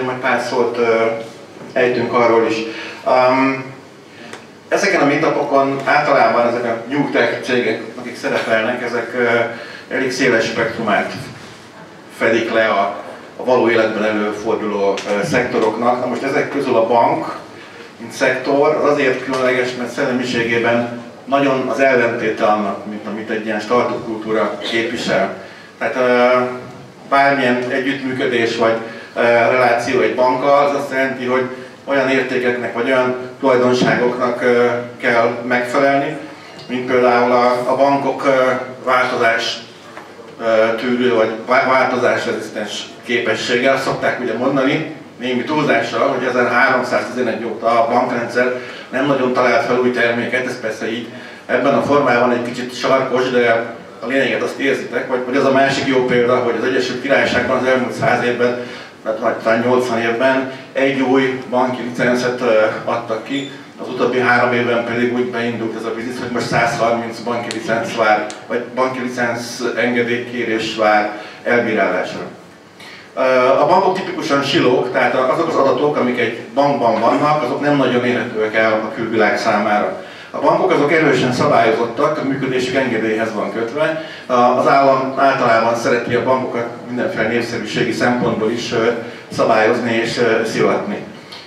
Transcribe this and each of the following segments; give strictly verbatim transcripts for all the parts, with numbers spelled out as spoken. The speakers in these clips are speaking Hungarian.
majd pár szót ejtünk arról is. Um, ezeken a meetupokon általában ezek a new tech cégek, akik szerepelnek, ezek uh, elég széles spektrumát fedik le a, a való életben előforduló uh, szektoroknak. Na most ezek közül a bank, mint szektor, az azért különleges, mert szellemiségében nagyon az ellentéte annak, mint amit egy ilyen startup kultúra képvisel. Tehát uh, bármilyen együttműködés vagy uh, reláció egy bankkal, az azt jelenti, hogy olyan értékeknek vagy olyan tulajdonságoknak uh, kell megfelelni, mint például a, a bankok uh, változás uh, tűrő vagy változásrezisztens képessége. Azt szokták ugye mondani, némi túlzással, hogy ezerháromszáztizenegy óta a bankrendszer nem nagyon talált fel új terméket, ez persze így ebben a formában egy kicsit sarkos, de a lényeget azt érzitek, vagy, vagy az a másik jó példa, hogy az Egyesült Királyságban az elmúlt száz évben, vagy talán nyolcvan évben egy új banki licencet adtak ki, az utóbbi három évben pedig úgy beindult ez a biznisz, hogy most száz harminc banki licenc vár, vagy banki licenc engedélykérés vár elbírálásra. A bankok tipikusan silók, tehát azok az adatok, amik egy bankban vannak, azok nem nagyon érhetőek el a külvilág számára. A bankok azok erősen szabályozottak, a működésük engedélyhez van kötve. Az állam általában szereti a bankokat mindenféle népszerűségi szempontból is szabályozni és szivatni.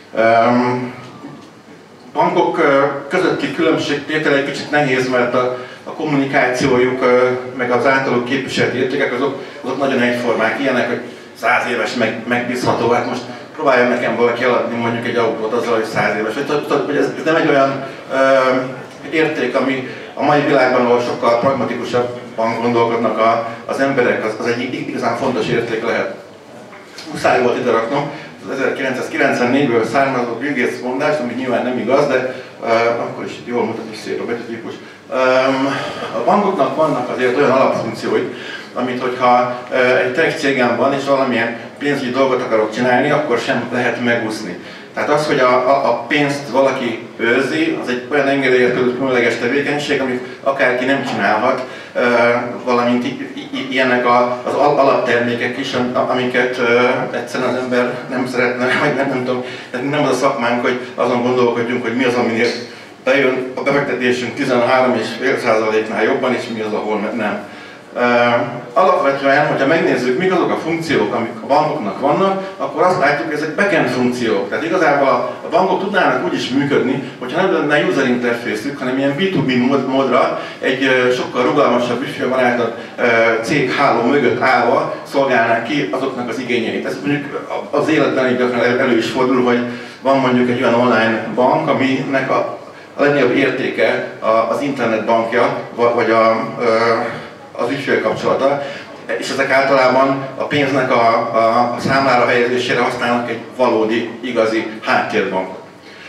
Bankok közötti különbségtétel egy kicsit nehéz, mert a, a kommunikációjuk meg az általuk képviselt értékek azok, azok nagyon egyformák, ilyenek, hogy száz éves meg, megbízható. Hát most próbálja nekem valaki eladni mondjuk egy autót azzal, hogy száz éves. Hogy ez, ez nem egy olyan ö, érték, ami a mai világban, ahol sokkal pragmatikusabban gondolkodnak a, az emberek, az, az egy igazán fontos érték lehet. Muszáj volt ide raknom, az ezerkilencszázkilencvennégyből származó Bill Gates mondás, ami nyilván nem igaz, de uh, akkor is jól mutatni szép a betűtípus. Um, a bankoknak vannak azért olyan alapfunkciói, amit hogyha uh, egy tech cégem van és valamilyen pénzügyi dolgot akarok csinálni, akkor sem lehet megúszni. Tehát az, hogy a, a, a pénzt valaki őrzi, az egy olyan engedélyezett különleges tevékenység, amit akárki nem csinálhat, uh, valamint ilyenek a, az alaptermékek is, amiket uh, egyszerűen az ember nem szeretne, vagy nem, nem tudom, nem az a szakmánk, hogy azon gondolkodjunk, hogy mi az, aminél bejön a befektetésünk tizenhárom egész öt százaléknál jobban, és mi az, ahol nem. Uh, alapvetően, hogyha megnézzük, mik azok a funkciók, amik a bankoknak vannak, akkor azt látjuk, hogy ezek backend funkciók. Tehát igazából a, a bankok tudnának úgy is működni, hogyha nem lenne user interfészük, hanem ilyen bé kettő bé mód, módra egy uh, sokkal rugalmasabb, ügyfélbarátabb uh, cégháló mögött állva szolgálnák ki azoknak az igényeit. Ez mondjuk az életben egy gyakran elő is fordul, hogy van mondjuk egy olyan online bank, aminek a, a legnagyobb értéke az internetbankja, vagy a uh, az ügyfélkapcsolata, és ezek általában a pénznek a, a, a számlára helyezésére használnak egy valódi, igazi háttérbankot.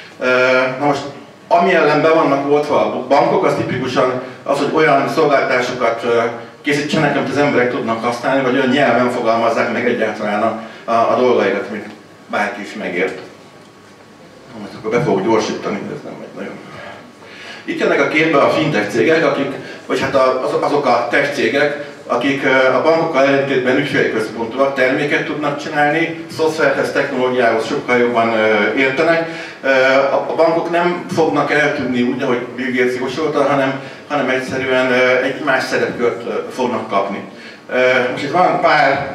Na most, ami ellen be vannak oltva a bankok, az tipikusan az, hogy olyan szolgáltatásokat készítsenek, amit az emberek tudnak használni, vagy olyan nyelven fogalmazzák meg egyáltalán a, a, a dolgaikat, amit bárki is megért. Most akkor be fogok gyorsítani, de ez nem megy nagyon. Itt jönnek a képbe a fintech cégek, akik, vagy hát azok a tech cégek, akik a bankokkal ellentétben ügyfélközpontúak, terméket tudnak csinálni, szoftverhez, technológiához sokkal jobban értenek. A bankok nem fognak eltűnni úgy, ahogy Bill Gates jósolta, hanem, hanem egyszerűen egy más szerepkört fognak kapni. Most itt van pár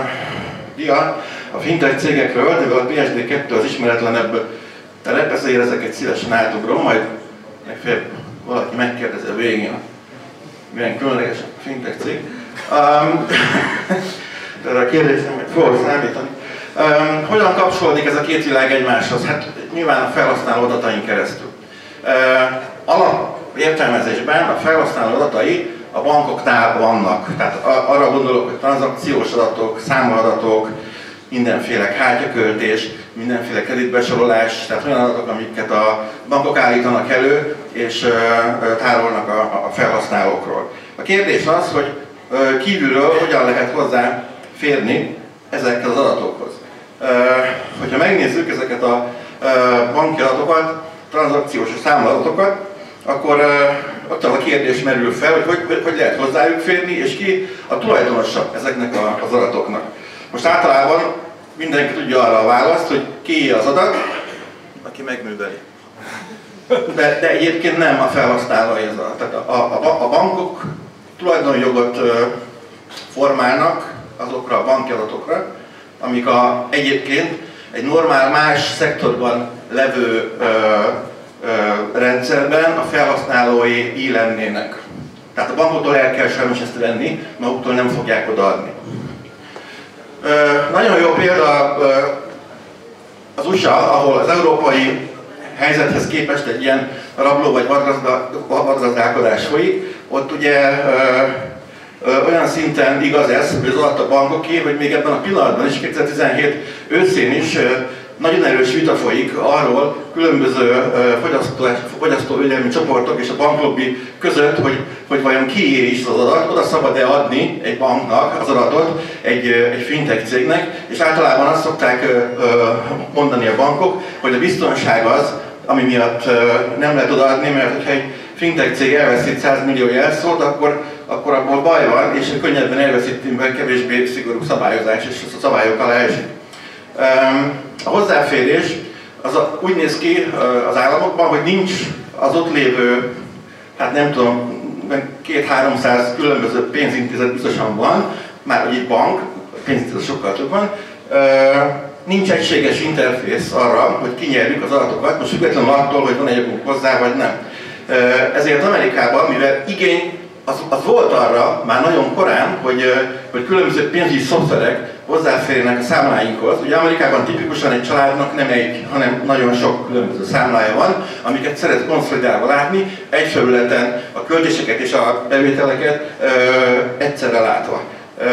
dia a fintech cégekről, de a pé es dé kettő az ismeretlenebb terep, ezért ezeket szívesen átugrom, majd megfelelően valaki megkérdezi a végén, milyen különleges a fintech cég. Um, erre a kérdésem, hogy fogok számítani. Um, hogyan kapcsolódik ez a két világ egymáshoz? Hát nyilván a felhasználó adatain keresztül. Uh, alap értelmezésben a felhasználó adatai a bankoknál vannak. Tehát arra gondolok, hogy tranzakciós adatok, számadatok, mindenféle kártyaköltés, mindenféle kreditbesorolás, tehát olyan adatok, amiket a bankok állítanak elő és tárolnak a felhasználókról. A kérdés az, hogy kívülről hogyan lehet hozzá férni ezekhez az adatokhoz. Hogyha megnézzük ezeket a banki adatokat, tranzakciós számadatokat, akkor ott az a kérdés merül fel, hogy hogy, hogy lehet hozzájuk férni, és ki a tulajdonosa ezeknek az adatoknak. Most általában mindenki tudja arra a választ, hogy kié az adat, aki megműveli. De, de egyébként nem a felhasználói az adat. Tehát a, a, a bankok tulajdonjogot formálnak azokra a banki adatokra, amik a, egyébként egy normál más szektorban levő ö, ö, rendszerben a felhasználói lennének. Tehát a bankoktól el kell sajnos ezt venni, maguktól nem fogják odaadni. Ö, nagyon jó példa ö, az u es á, ahol az európai helyzethez képest egy ilyen rabló vagy vadgazdálkodás folyik. Ott ugye ö, ö, olyan szinten igaz ez, hogy az a bankoké, hogy még ebben a pillanatban is, kétezer-tizenhét őszén is ö, nagyon erős vita folyik arról különböző fogyasztóvédelmi csoportok és a banklobby között, hogy, hogy vajon kié is az adat, oda szabad-e adni egy banknak az adatot egy, egy fintech cégnek, és általában azt szokták mondani a bankok, hogy a biztonság az, ami miatt nem lehet odaadni, mert ha egy fintech cég elveszít száz millió jelszót, akkor, akkor abból baj van, és könnyebben elveszítünk, mert kevésbé szigorú szabályozás, és a szabályok alá esik. A hozzáférés az a, úgy néz ki az államokban, hogy nincs az ott lévő, hát nem tudom, két-háromszáz különböző pénzintézet biztosan van, már hogy egy bank, pénzintézet sokkal több van, nincs egységes interfész arra, hogy kinyerjük az adatokat, most függetlenül attól, hogy van egy jogunk hozzá, vagy nem. Ezért Amerikában, mivel igény az, az volt arra már nagyon korán, hogy, hogy különböző pénzügyi szoftverek hozzáférjenek a számláinkhoz. Ugye Amerikában tipikusan egy családnak nem egy, hanem nagyon sok különböző számlája van, amiket szeret konszolidálva látni, egy felületen a költéseket és a bevételeket ö, egyszerre látva. Ö,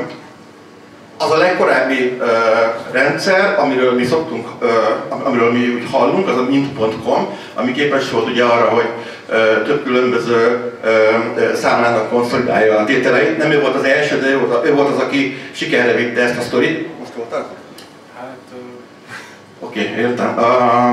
az a legkorábbi ö, rendszer, amiről mi szoktunk, ö, amiről mi úgy hallunk, az a mint pont com, ami képes volt ugye arra, hogy ö, több különböző ö, ö, számlának konszolidálja a tételeit. Nem ő volt az első, de ő volt, ő volt az, aki sikerre vitte ezt a sztorit. Most voltak? Hát... Oké, okay, értem. A,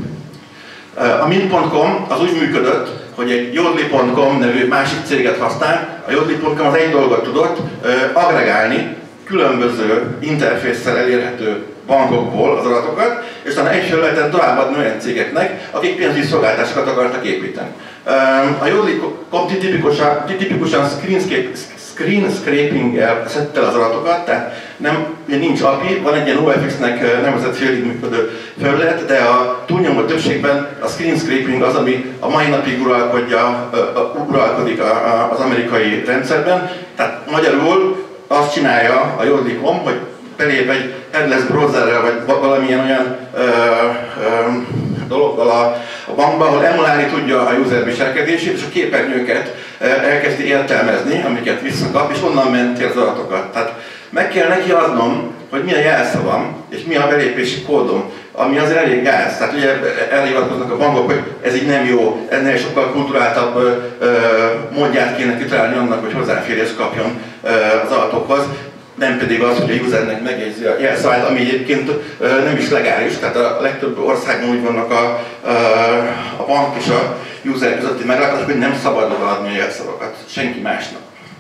a mint pont com az úgy működött, hogy egy jodli pont com nevű másik céget használ. A jodli pont com az egy dolgot tudott, ö, agregálni különböző interfésszel elérhető bankokból az adatokat, és utána egy felületen továbbadni olyan cégeknek, akik pénzügyi szolgáltatásokat akartak építeni. A Jodli tipikusan, tipikusan screen scraping-el szedte az adatokat, tehát nem, nincs á pé i, van egy ilyen o ef x-nek nevezett félig működő felület, de a túlnyomó többségben a screen scraping az, ami a mai napig uralkodja, uralkodik az amerikai rendszerben. Tehát magyarul azt csinálja a Jodli pont com, hogy belép egy headless browserrel, vagy valamilyen olyan ö, ö, dologgal a, a bankba, ahol emulálni tudja a user viselkedését, és a képernyőket ö, elkezdi értelmezni, amiket visszakap, és onnan menti az adatokat. Tehát meg kell neki adnom, hogy mi a jelszavam, és mi a belépési kódom, ami azért elég gáz. Tehát ugye elhivatkoznak a bankok, hogy ez így nem jó, ennél sokkal kulturáltabb ö, ö, módját kéne kitalálni annak, hogy hozzáférést kapjon ö, az adatokhoz. Nem pedig az, hogy a usernek megjegyzi a jelszavát, ami egyébként nem is legális, tehát a legtöbb országban úgy vannak a, a bank és a user közötti meglátások, hogy nem szabad odaadni a jelszavakat senki másnak.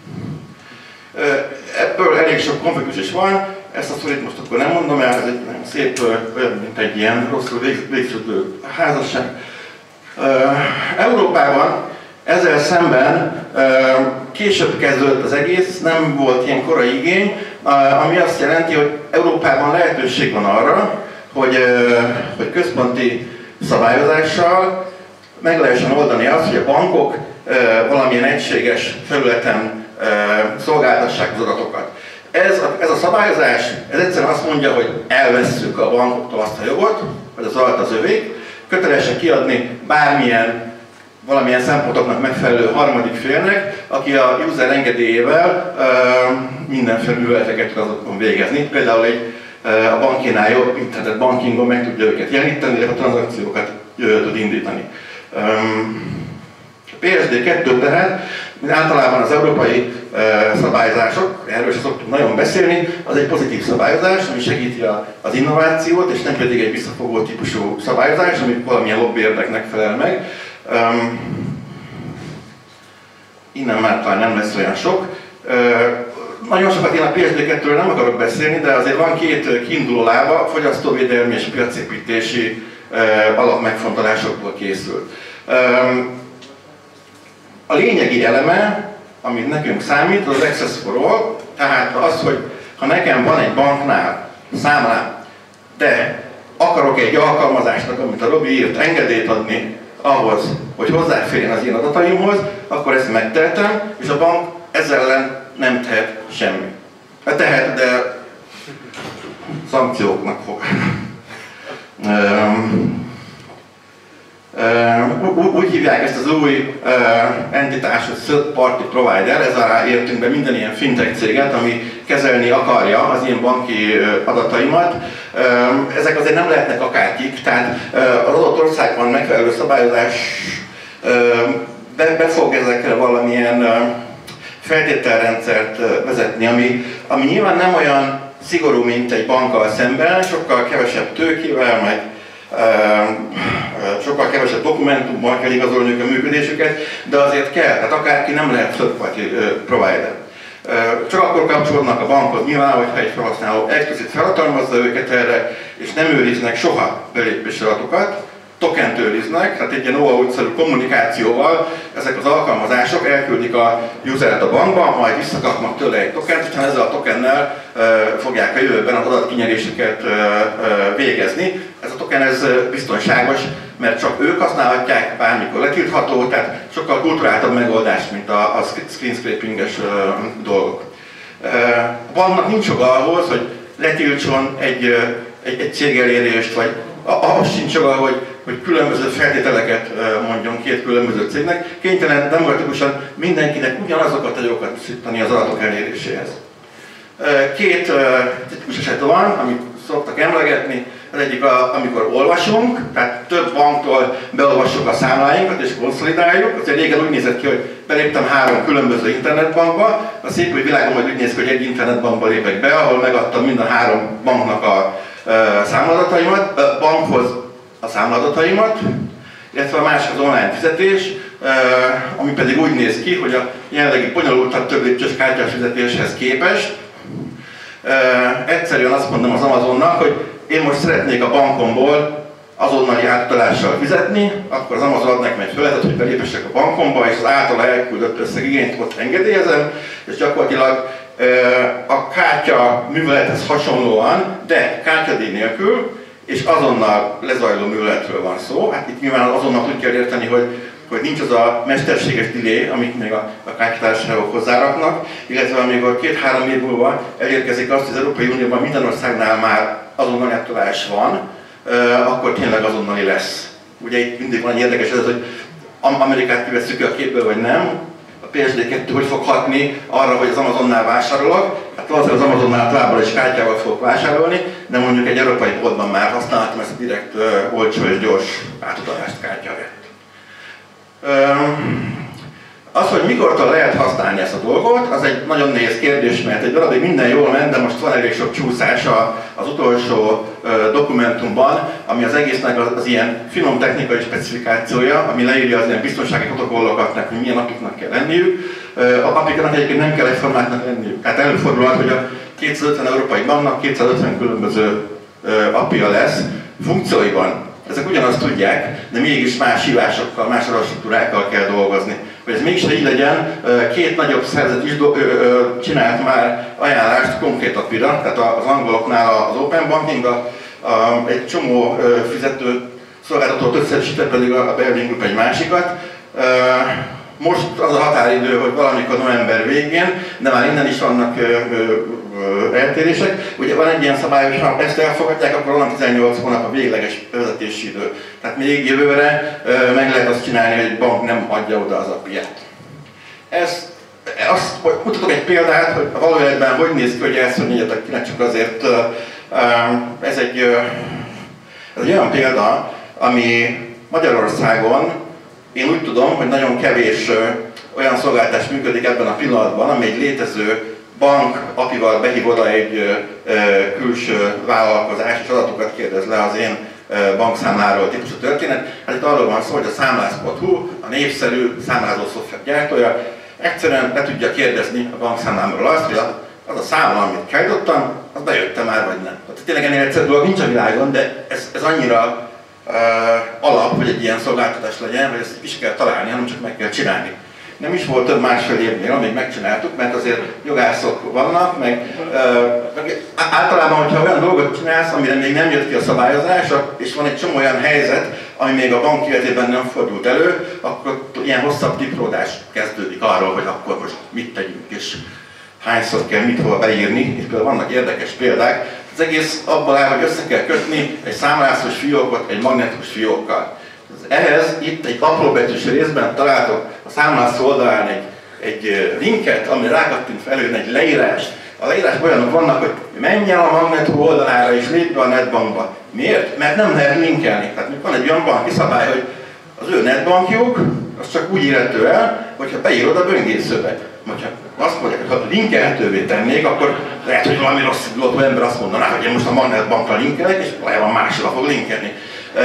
Ebből elég sok konfliktus is van, ezt a sztorit most akkor nem mondom el, ez egy nagyon szép, olyan, mint egy ilyen rosszul végződő házasság. Európában ezzel szemben később kezdődött az egész, nem volt ilyen korai igény, ami azt jelenti, hogy Európában lehetőség van arra, hogy, hogy központi szabályozással meg lehessen oldani azt, hogy a bankok valamilyen egységes felületen szolgáltassák az adatokat. Ez a, ez a szabályozás, ez egyszerűen azt mondja, hogy elvesszük a bankoktól azt a jogot, hogy az adat az övék, kötelesek kiadni bármilyen valamilyen szempontoknak megfelelő harmadik félnek, aki a user engedélyével uh, mindenféle műveleteket tud azokon végezni. Például egy uh, a bankénál jobb internet bankingon meg tudja őket jelenítenni, illetve a tranzakciókat uh, tud indítani. Um, a pé es dé kettő tehát, mint általában az európai uh, szabályozások, erről is szoktunk nagyon beszélni, az egy pozitív szabályozás, ami segíti a, az innovációt, és nem pedig egy visszafogó típusú szabályozás, ami valamilyen lobby érdeknek felel meg. Um, innen már talán nem lesz olyan sok. Uh, nagyon sokat én a pé es dé kettőről nem akarok beszélni, de azért van két kiinduló lába, fogyasztóvédelmi és piacépítési alapmegfontolásokból készült. A lényegi eleme, ami nekünk számít, az access for all, tehát az, hogy ha nekem van egy banknál számlám, de akarok egy alkalmazásnak, amit a Robi írt, engedélyt adni ahhoz, hogy hozzáférjen az én adataimhoz, akkor ezt megtehetem, és a bank ezzel ellen nem tehet semmi. Tehet, de szankcióknak fog. Uh, úgy hívják ezt az új uh, entitást, hogy third party provider, ez alá értünk be minden ilyen fintech céget, ami kezelni akarja az ilyen banki uh, adataimat. Uh, ezek azért nem lehetnek akárkik, tehát uh, az adott országban megfelelő szabályozás uh, be, be fog ezekre valamilyen uh, feltételrendszert uh, vezetni, ami, ami nyilván nem olyan szigorú, mint egy bankkal szemben, sokkal kevesebb tőkével, meg sokkal kevesebb dokumentummal kell igazolniuk a működésüket, de azért kell, tehát akárki nem lehet third party provider. Csak akkor kapcsolódnak a bankhoz nyilván, hogyha egy felhasználó explicit felhatalmazza őket erre, és nem őriznek soha belépési adatokat, tokent őriznek, tehát egy ilyen óvaúgyszerű kommunikációval ezek az alkalmazások elküldik a usert a bankba, majd visszakapnak tőle egy tokent, és ezzel a tokennel uh, fogják a jövőben az adatkinyeréseket uh, uh, végezni. Ez a token ez biztonságos, mert csak ők használhatják, bármikor letiltható, tehát sokkal kulturáltabb megoldás, mint a, a screen scrapinges uh, dolgok. Uh, a banknak nincs joga ahhoz, hogy letiltson egy, uh, egy, egy cégelérést, vagy ahhoz sincs joga, hogy, hogy különböző feltételeket mondjon két különböző cégnek. Kénytelen demokratikusan mindenkinek ugyanazokat a jogokat biztosítani az adatok eléréséhez. Két tipikus eset van, amit szoktak emlegetni. Az egyik, a, amikor olvasunk, tehát több banktól beolvassuk a számláinkat és konszolidáljuk. Azért régen úgy nézett ki, hogy beléptem három különböző internetbankba. A szép új világon majd úgy néz ki, hogy egy internetbankba lépek be, ahol megadtam mind a három banknak a számladataimat, a bankhoz a számladataimat, illetve a másik az online fizetés, ami pedig úgy néz ki, hogy a jelenlegi bonyolultabb több lépcsős kártyás fizetéshez képest egyszerűen azt mondom az Amazonnak, hogy én most szeretnék a bankomból azonnali átutalással fizetni, akkor az Amazon ad nekem egy feladatot, hogy belépessek a bankomba, és az általa elküldött összeg igényt ott engedélyezem, és gyakorlatilag a kártya művelethez hasonlóan, de kártyadíj nélkül, és azonnal lezajló műveletről van szó. Hát itt nyilván azonnal úgy kell érteni, hogy, hogy nincs az a mesterséges delay, amit még a, a kártyatársaságok hozzáraknak, illetve amikor két-három év múlva elérkezik azt, hogy az Európai Unióban minden országnál már azonnali átutolás van, akkor tényleg azonnali lesz. Ugye itt mindig van egy érdekes ez, hogy Amerikát kivesszük a képből, vagy nem. A pé es dé kettő hogy fog hatni arra, hogy az Amazonnál vásárolok. Hát valószínűleg az Amazonnál továbbra is kártyával fogok vásárolni, de mondjuk egy európai boltban már használhatom ezt a direkt uh, olcsó és gyors átutalást kártyáért. Um, az, hogy mikortól lehet használni ezt a dolgot, az egy nagyon nehéz kérdés, mert egy darabig minden jól ment, de most van elég sok csúszás az utolsó uh, dokumentumban, ami az egésznek az, az ilyen finom technikai specifikációja, ami leírja az ilyen biztonsági protokollokat, hogy milyen apiknak kell lenniük. Uh, a apiknak egyébként nem kell egyformáknak lenniük. Hát előfordulhat, hogy a kétszázötven európai banknak kétszázötven különböző uh, apja lesz funkcióiban. Ezek ugyanazt tudják, de mégis más hívásokkal, más adatstruktúrákkal kell dolgozni. Hogy ez mégis így legyen, két nagyobb szervezet is csinált már ajánlást konkrét apira, tehát az angoloknál az Open Banking, a, a, egy csomó fizető szolgáltatót összesített, pedig a Berlin Group egy másikat. Most az a határidő, hogy valamikor november végén, de már innen is vannak ö, ö, ö, eltérések. Ugye van egy ilyen szabály, hogy ha ezt elfogadják, akkor onnan tizennyolc hónap a végleges vezetési idő. Tehát még jövőre ö, meg lehet azt csinálni, hogy egy bank nem adja oda az apját. Ez, azt mutatok egy példát, hogy a valójában hogy néz ki, hogy elszörnyegyetek ki, csak azért ö, ö, ez, egy, ö, ez egy olyan példa, ami Magyarországon én úgy tudom, hogy nagyon kevés ö, olyan szolgáltatás működik ebben a pillanatban, ami egy létező bank apival behív oda egy ö, ö, külső vállalkozás, és adatokat kérdez le az én ö, bankszámláról típusú történet. Hát itt arról van szó, hogy a számlász pont hu, a népszerű számlázó szoftver gyártója, egyszerűen le tudja kérdezni a bankszámlámról azt, hogy a az a számla, amit kiállítottam, az bejöttem már, vagy nem. Tehát tényleg ennél egyszerűbb dolog nincs a világon, de ez, ez annyira uh, alap, hogy egy ilyen szolgáltatás legyen, hogy ezt is kell találni, hanem csak meg kell csinálni. Nem is volt több másfél évnél, amíg megcsináltuk, mert azért jogászok vannak, meg, uh, meg általában, hogyha olyan dolgot csinálsz, amire még nem jött ki a szabályozás, és van egy csomó olyan helyzet, ami még a bank életében nem fordult elő, akkor ilyen hosszabb tipródás kezdődik arról, hogy akkor most mit tegyünk, és hányszor kell mit hova beírni, és például vannak érdekes példák. Az egész abból áll, hogy össze kell kötni egy számlászos fiókot egy magnetus fiókkal. Ehhez itt egy apróbetűs részben találtok a számlászó oldalán egy, egy linket, ami rákattint felül egy leírás. A leírásban olyanok vannak, hogy menj el a Magneto oldalára és lépj be a netbankba. Miért? Mert nem lehet linkelni. Tehát van egy olyan banki szabály, hogy az ő netbankjuk, az csak úgy érhető el, hogyha beírod a böngészőbe. Hogyha azt mondják, hogy ha linkelhetővé tennék, akkor lehet, hogy valami rossz induló ember azt mondaná, hogy én most a Magnet bankra linkelek, és valójában másra fog linkelni.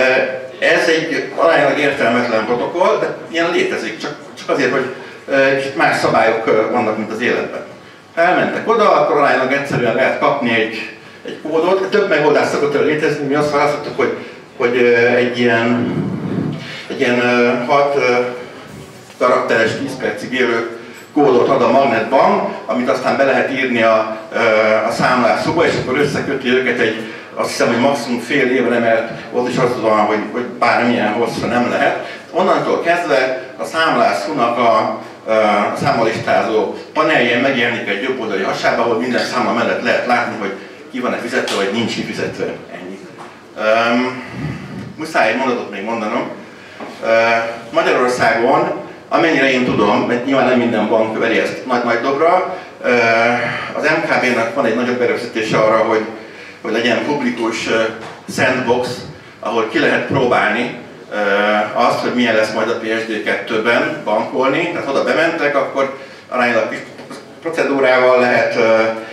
Ez egy aránylag értelmetlen protokoll, de ilyen létezik, csak, csak azért, hogy kicsit más szabályok vannak, mint az életben. Ha elmentek oda, akkor aránylag egyszerűen lehet kapni egy, egy kódot. Több megoldás szokott el létezni, mi azt választottuk, hogy, hogy egy ilyen, egy ilyen hat karakteres, tíz percig élő kódot ad a Magnetbank, amit aztán be lehet írni a, a számlászóba, és akkor összeköti őket egy, azt hiszem, hogy maximum fél évre, mert ott is az van, hogy, hogy bármilyen hosszra nem lehet. Onnantól kezdve a számlászónak a, a számolistázó paneljén megjelenik egy jobb oldali hasába, ahol minden számla mellett lehet látni, hogy ki van-e fizetve, vagy nincs kifizetve. Ennyi. Um, muszáj egy mondatot még mondanom. Uh, Magyarországon, amennyire én tudom, mert nyilván nem minden bank veri ezt nagy-nagy dobra, uh, az em ká bé-nak van egy nagyobb erőfeszítése arra, hogy hogy legyen publikus uh, sandbox, ahol ki lehet próbálni uh, azt, hogy milyen lesz majd a pé es dé kettőben bankolni. Tehát oda bementek, akkor aránylag kis procedúrával lehet uh,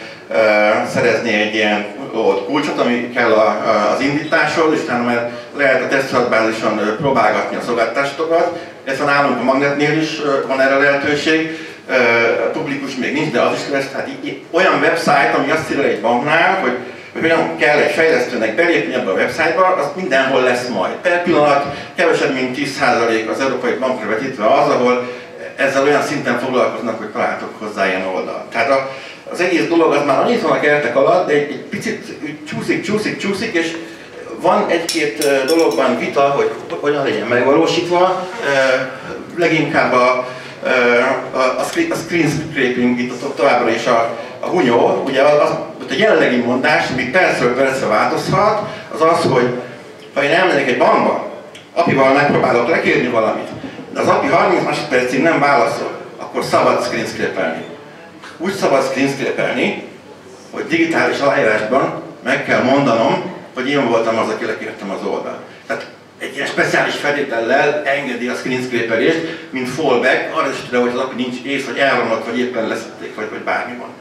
uh, szerezni egy ilyen ott kulcsot, ami kell a, a, az indításhoz, és utána már lehet a tesztadatbázison uh, próbálgatni a szolgáltatásokat. Ez van nálunk a Magnetnél is, uh, van erre lehetőség. Uh, publikus még nincs, de az is lesz. Tehát olyan website, ami azt írja egy banknál, hogy hogy hogyan kell egy fejlesztőnek belépni ebbe a website-ba, az mindenhol lesz majd. Per pillanat kevesebb, mint tíz százalék az Európai Bankra vetítve az, ahol ezzel olyan szinten foglalkoznak, hogy találtok hozzá ilyen oldalt. Tehát a, az egész dolog az már annyit van a kertek alatt, de egy, egy picit csúszik, csúszik, csúszik, és van egy-két dologban vita, hogy hogyan legyen megvalósítva. Leginkább a, a, a screen scraping itt továbbra is a, a hunyó, ugye az, a jelenlegi mondás, ami percről percre változhat, az az, hogy ha én elmegyek egy bankba, apival megpróbálok lekérni valamit, de az api harminc másodpercig nem válaszol, akkor szabad screen scrape-elni. Úgy szabad screen scrape-elni, hogy digitális aláírásban meg kell mondanom, hogy én voltam az, aki lekértem az oldalt. Tehát egy ilyen speciális feltétellel engedi a screen scrape-elést, mint fallback, arra is tudja, hogy az api nincs ész, vagy elromlott, vagy éppen leszették, vagy, vagy bármi van.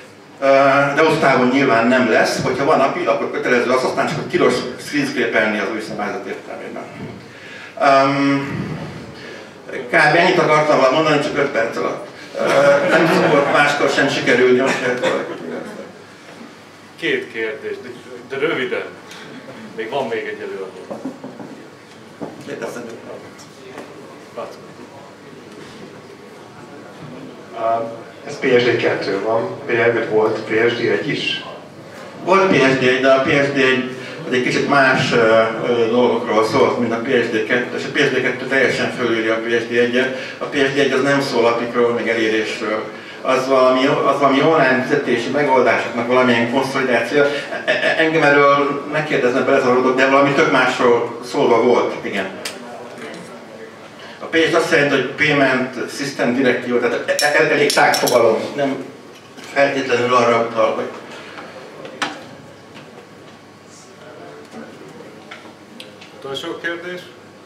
De osztávon nyilván nem lesz, hogyha van api, akkor kötelező az, aztán csak tilos screen scrape-elni az új szabályzat értelmében. Um, Kb. Ennyit akartam volna mondani, csak öt perc alatt. Uh, nem szokott máskor sem sikerülni, most kell valamit megnézni. Két kérdés, de, de röviden. Még van még egy előadó. Léteszem. Ez pé es dé kettő van, mielőtt volt pé es dé egy is? Volt pé es dé egy, de a pé es dé egy az egy kicsit más uh, dolgokról szólt, mint a pé es dé kettő, és a pé es dé kettő teljesen fölülírja a pé es dé egyet. A pé es dé egy az nem szól apikról, meg elérésről. Az valami, az valami online fizetési megoldásoknak valamilyen konszolidáció. Engem erről megkérdezne belezavarodok, de valami tök másról szólva volt, igen. A pé es dé azt jelenti, hogy Payment System Directive, tehát elég tág fogalom, nem feltétlenül arra utal, hogy utolsó kérdés?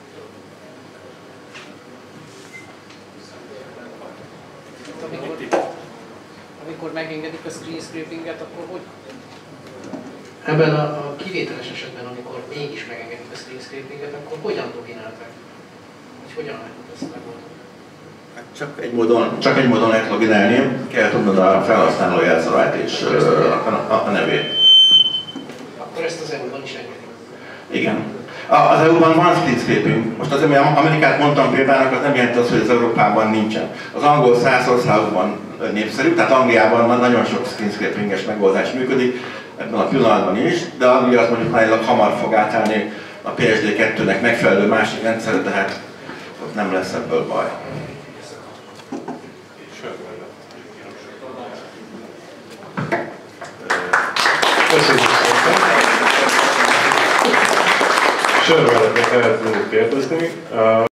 Amikor, amikor megengedik a screen scrapinget, akkor hogy? Ebben a, a kivételes esetben, amikor mégis megengedik a screen scrapinget, akkor hogyan dominálták? Vagy hogyan lehet ezt megoldani? Csak egy módon, csak egy módon lehet loginelni, kell tudnod a felhasználó jelszavát és a, a, a nevét. Akkor ezt az é u-ban is engedik. Igen. Az é u-ban van screen scraping. Most azért, mert Amerikát mondtam példának, az nem jelenti azt, hogy az Európában nincsen. Az angol száz országban népszerű, tehát Angliában nagyon sok screen scrapinges megoldás működik, ebben a pillanatban is, de Anglia az mondjuk nálilag hamar fog átállni a P S D kettőnek megfelelő másik rendszerre, tehát ott nem lesz ebből baj. Köszönjük szépen! Sör mellett szeretnénk kérdezni.